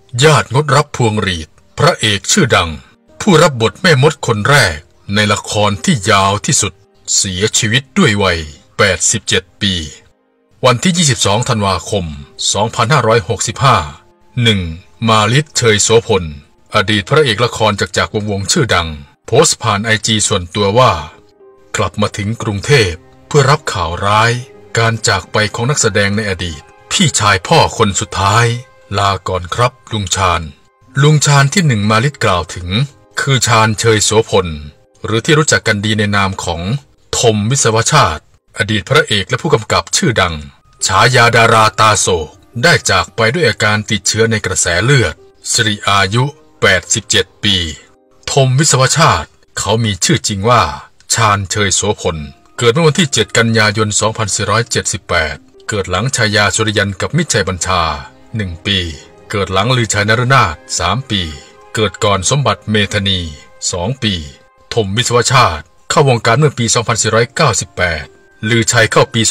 ญาติงดรับพวงหรีดพระเอกชื่อดังผู้รับบทแม่มดคนแรกในละครที่ยาวที่สุดเสียชีวิตด้วยวัย87 ปีวันที่22 ธันวาคม 2565 1. มาลิศ เชยโสพลอดีตพระเอกละครจากวงชื่อดังโพสต์ผ่านIGส่วนตัวว่ากลับมาถึงกรุงเทพเพื่อรับข่าวร้ายการจากไปของนักแสดงในอดีตพี่ชายพ่อคนสุดท้ายลาก่อนครับลุงชาญที่1มาลิศกล่าวถึงคือชาญ เชยโสพลหรือที่รู้จักกันดีในนามของทม วิศวชาติอดีตพระเอกและผู้กำกับชื่อดังฉายาดาราตาโศกได้จากไปด้วยอาการติดเชื้อในกระแสเลือดสิริอายุ87 ปีทม วิศวชาติเขามีชื่อจริงว่าชาญ เชยโสพลเกิดเมื่อวันที่7 กันยายน 2478เกิดหลังชายาสุริยันกับมิตรชัยบัญชา1 ปีเกิดหลังลือชัยนฤนาถ3 ปีเกิดก่อนสมบัติเมธานี2 ปีทม วิศวชาติเข้าวงการเมื่อปี 2498ลือชัยเข้าปี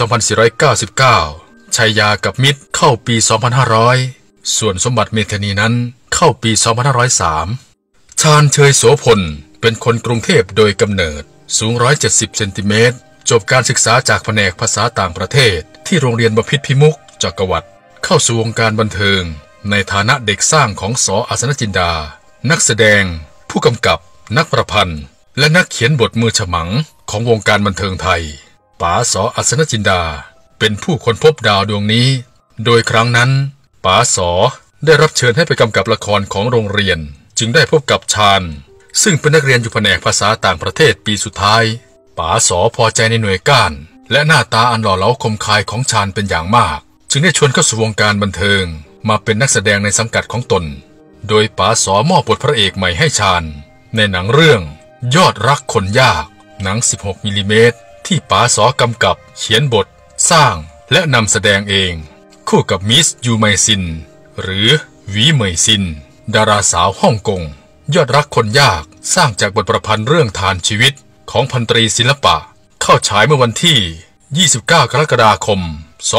2499ชัยยากับมิตรเข้าปี 2500ส่วนสมบัติเมธานีนั้นเข้าปี 2503ชาญ เชยโสพลเป็นคนกรุงเทพโดยกำเนิดสูง170 เซนติเมตรจบการศึกษาจากแผนกภาษาต่างประเทศที่โรงเรียนบพิตรพิมุกจักรวรรดิเข้าสู่วงการบันเทิงในฐานะเด็กสร้างของส.อัศนจินดานักแสดงผู้กำกับนักประพันธ์และนักเขียนบทมือฉมังของวงการบันเทิงไทยป๋าส.อัศนจินดาเป็นผู้ค้นพบดาวดวงนี้โดยครั้งนั้นป๋าส.ได้รับเชิญให้ไปกำกับละครของโรงเรียนจึงได้พบกับชาญซึ่งเป็นนักเรียนอยู่แผนกภาษาต่างประเทศปีสุดท้ายป๋าส.พอใจในหน่วยก้านและหน้าตาอันหล่อเหลาคมคายของชาญเป็นอย่างมากจึงได้ชวนเข้าสู่วงการบันเทิงมาเป็นนักแสดงในสังกัดของตนโดยป๋าส.มอบบทพระเอกใหม่ให้ชาญในหนังเรื่องยอดรักคนยากหนัง16 มิลลิเมตรที่ป๋าส.กำกับเขียนบทสร้างและนำแสดงเองคู่กับมิสยูไมซินหรือหวีเหมยซินดาราสาวฮ่องกงยอดรักคนยากสร้างจากบทประพันธ์เรื่องทานชีวิตของพันตรีศิลปะเข้าฉายเมื่อวันที่29 กรกฎาคม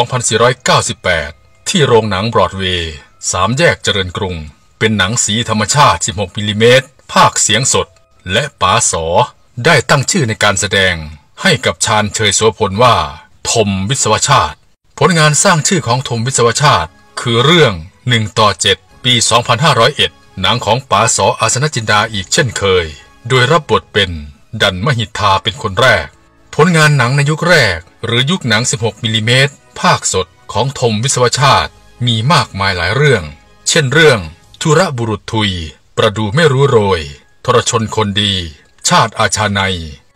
2498ที่โรงหนังบรอดเวย์3 แยกเจริญกรุงเป็นหนังสีธรรมชาติ16 มิลลิเมตรภาคเสียงสดและป๋าส.ได้ตั้งชื่อในการแสดงให้กับชาญ เชยโสพลว่าทม วิศวชาติผลงานสร้างชื่อของทม วิศวชาติคือเรื่อง1/7 ปี 2501หนังของป๋าส.อัศนจินดาอีกเช่นเคยโดยรับบทเป็นดันมหิทธาเป็นคนแรกผลงานหนังในยุคแรกหรือยุคหนัง16 มิลลิเมตรภาคสดของทม วิศวชาติมีมากมายหลายเรื่องเช่นเรื่องธุระบุรุษทุยประดูไม่รู้โรยทรชนคนดีชาติอาชาใน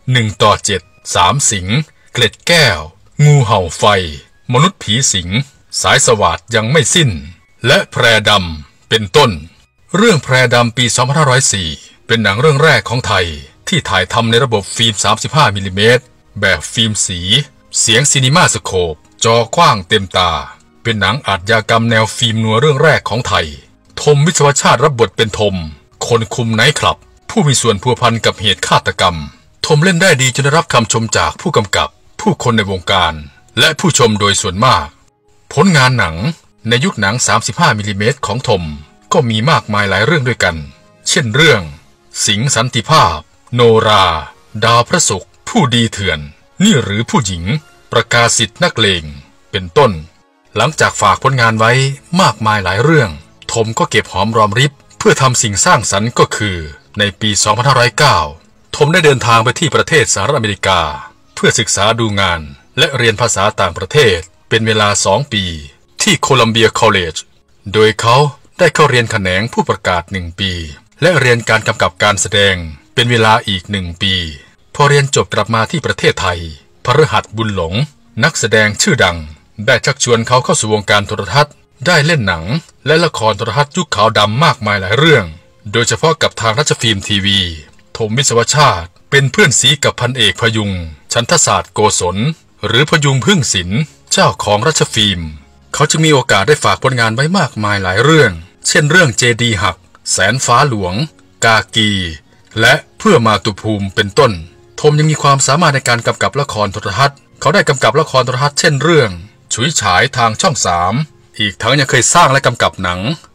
1/7 3 สิงเกล็ดแก้วงูเห่าไฟมนุษย์ผีสิงสายสวาทยังไม่สิ้นและแพรดำเป็นต้นเรื่องแพรดำปี 2504เป็นหนังเรื่องแรกของไทยที่ถ่ายทำในระบบฟิล์ม35 มิลลิเมตรแบบฟิล์มสีเสียงซีนีมาสโคปจอกว้างเต็มตาเป็นหนังอาชญากรรมแนวฟิล์มนัวเรื่องแรกของไทยทม วิศวชาติรับบทเป็นทมคนคุมไนท์คลับผู้มีส่วนพัวพันกับเหตุฆาตกรรมทมเล่นได้ดีจนได้รับคำชมจากผู้กำกับผู้คนในวงการและผู้ชมโดยส่วนมากผลงานหนังในยุคหนัง35 มิลลิเมตรของทมก็มีมากมายหลายเรื่องด้วยกันเช่นเรื่องสิงห์สันติภาพโนราดาวพระศุกร์ผู้ดีเถื่อนนี่หรือผู้หญิงประกาศสิทธิ์นักเลงเป็นต้นหลังจากฝากผลงานไว้มากมายหลายเรื่องทมก็เก็บหอมรอมริบเพื่อทำสิ่งสร้างสรรค์ก็คือในปี 2509ทมได้เดินทางไปที่ประเทศสหรัฐอเมริกาเพื่อศึกษาดูงานและเรียนภาษาต่างประเทศเป็นเวลา2 ปีที่โคลัมเบียคอลเลจโดยเขาได้เข้าเรียนแขนงผู้ประกาศ1 ปีและเรียนการกำกับการแสดงเป็นเวลาอีก1 ปีพอเรียนจบกลับมาที่ประเทศไทยพฤหัสบุญหลงนักแสดงชื่อดังได้ชักชวนเขาเข้าสู่วงการโทรทัศน์ได้เล่นหนังและละครโทรทัศน์ยุคขาวดำมากมายหลายเรื่องโดยเฉพาะกับทางรัชฟิล์มทีวีทม วิศวชาติเป็นเพื่อนสีกับพันเอกพยุงชันทศาสตร์โกศลหรือพยุงพึ่งศิลป์เจ้าของรัชฟิล์มเขาจึงมีโอกาสได้ฝากผลงานไว้มากมายหลายเรื่องเช่นเรื่องเจดีหักแสนฟ้าหลวงกากีและเพื่อมาตุภูมิเป็นต้นทมยังมีความสามารถในการกำกับละครโทรทัศน์เขาได้กำกับละครโทรทัศน์เช่นเรื่องฉุยฉายทางช่อง3อีกทั้งยังเคยสร้างและกำกับหนัง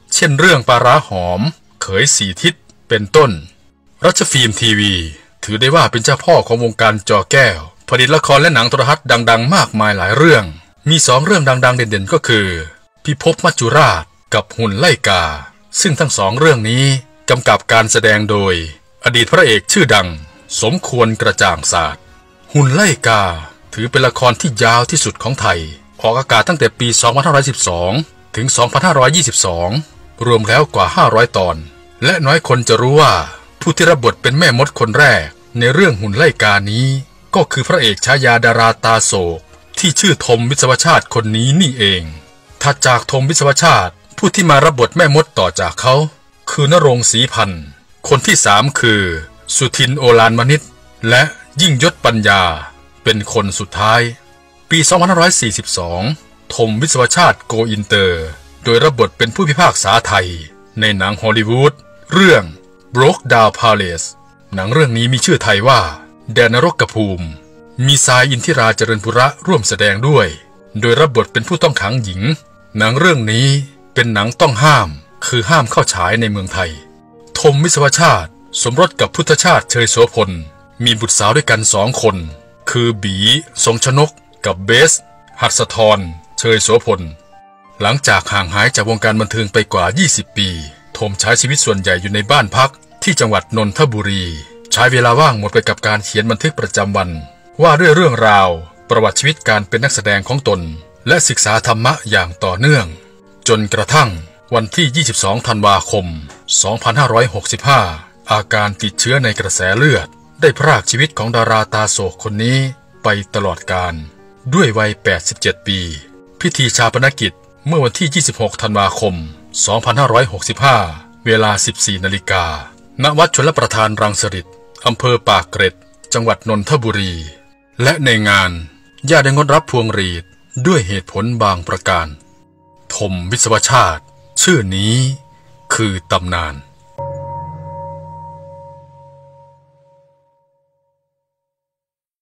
เช่นเรื่องปลาร้าหอมเขยสีทิศเป็นต้นรัชฟิล์มทีวีถือได้ว่าเป็นเจ้าพ่อของวงการจอแก้วผลิตละครและหนังโทรทัศน์ดังๆมากมายหลายเรื่องมี2เรื่องดังๆเด่นๆก็คือพิภพมัจจุราชกับหุ่นไล่กาซึ่งทั้ง2เรื่องนี้กำกับการแสดงโดยอดีตพระเอกชื่อดังสมควรกระจ่างศาสตร์หุ่นไล่กาถือเป็นละครที่ยาวที่สุดของไทยออกอากาศตั้งแต่ปี 2512 ถึง 2522 รวมแล้วกว่า 500 ตอนและน้อยคนจะรู้ว่าผู้ที่รับบทเป็นแม่มดคนแรกในเรื่องหุ่นไล่กานี้ก็คือพระเอกฉายาดาราตาโศกที่ชื่อทมวิศวชาติคนนี้นี่เองถัดจากทมวิศวชาติผู้ที่มารับบทแม่มดต่อจากเขาคือนรงค์ศรีพันธ์คนที่3คือสุทินโอฬารมณิชและยิ่งยศปัญญาเป็นคนสุดท้ายปี 2542 ทมวิศวชาติโกอินเตอร์โดยรับบทเป็นผู้พิพากษาไทยในหนังฮอลลีวูดเรื่อง Broke Down Palace หนังเรื่องนี้มีชื่อไทยว่าแดนนรกภูมิมีทรายอินทิราเจริญปุระร่วมแสดงด้วยโดยรับบทเป็นผู้ต้องขังหญิงหนังเรื่องนี้เป็นหนังต้องห้ามคือห้ามเข้าฉายในเมืองไทยทมวิศวชาติสมรสกับพุทธชาติเชยโสพลมีบุตรสาวด้วยกัน2 คนคือบีทรงชนกกับเบสหัสธรเชยโสพลหลังจากห่างหายจากวงการบันเทิงไปกว่า20 ปีทมใช้ชีวิตส่วนใหญ่อยู่ในบ้านพักที่จังหวัดนนทบุรีใช้เวลาว่างหมดไปกับการเขียนบันทึกประจำวันว่าด้วยเรื่องราวประวัติชีวิตการเป็นนักแสดงของตนและศึกษาธรรมะอย่างต่อเนื่องจนกระทั่งวันที่ 22 ธันวาคม 2565 อาการติดเชื้อในกระแสเลือดได้พรากชีวิตของดาราตาโศกคนนี้ไปตลอดกาลด้วยวัย 87 ปีพิธีชาปนกิจเมื่อวันที่ 26 ธันวาคม 2565 เวลา 14 นาฬิกาณ วัดชลประทานรังสฤษฎ์อำเภอปากเกร็ดจังหวัดนนทบุรีและในงานญาติได้งดรับพวงหรีดด้วยเหตุผลบางประการทมวิศวชาติชื่อนี้คือตำนาน